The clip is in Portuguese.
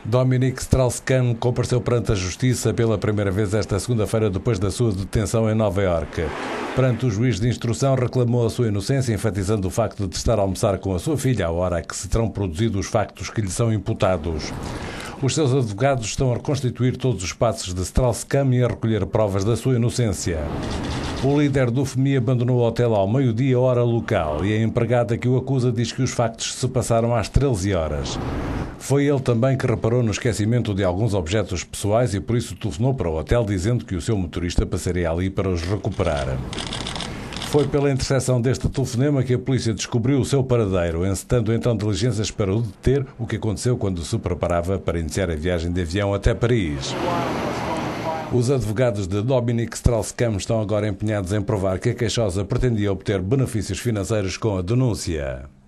Dominique Strauss-Kahn compareceu perante a Justiça pela primeira vez esta segunda-feira depois da sua detenção em Nova Iorque. Perante o juiz de instrução, reclamou a sua inocência, enfatizando o facto de estar a almoçar com a sua filha à hora a que se terão produzido os factos que lhe são imputados. Os seus advogados estão a reconstituir todos os passos de Strauss-Kahn e a recolher provas da sua inocência. O líder do FMI abandonou o hotel ao meio-dia, hora local, e a empregada que o acusa diz que os factos se passaram às 13 horas. Foi ele também que reparou no esquecimento de alguns objetos pessoais e por isso telefonou para o hotel dizendo que o seu motorista passaria ali para os recuperar. Foi pela interseção deste telefonema que a polícia descobriu o seu paradeiro, encetando então diligências para o deter, o que aconteceu quando se preparava para iniciar a viagem de avião até Paris. Os advogados de Dominique Strauss-Kahn estão agora empenhados em provar que a queixosa pretendia obter benefícios financeiros com a denúncia.